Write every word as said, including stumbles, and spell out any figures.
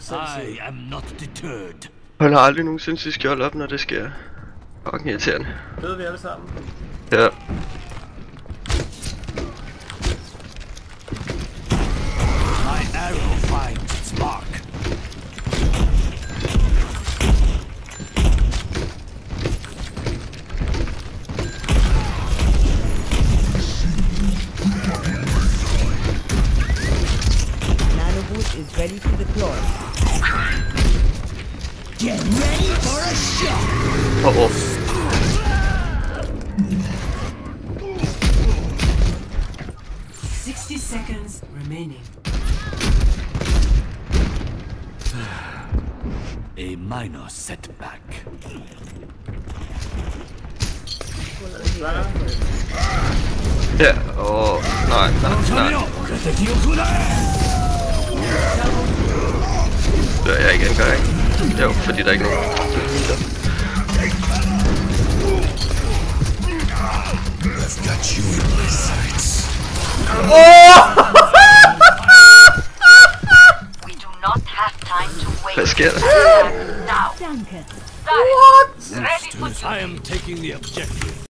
I am not deterred. Holder aldrig nogensinde sit skjold op, når det sker. Fucking irriterende. Ved vi alle sammen? Ja. My arrow finds its mark. Nanoboost is ready to deploy. Get ready for a shot. Uh oh. Sixty seconds remaining. A minor setback. Ja, åh, oh, nej, nej, nej. Dør jeg igen, gør jeg ikke? Jo, fordi der er ikke nogen. I've got you in my sights. We do not have time to wait. Hvad sker der? Now. Danke. What? Ready for I am taking the objective.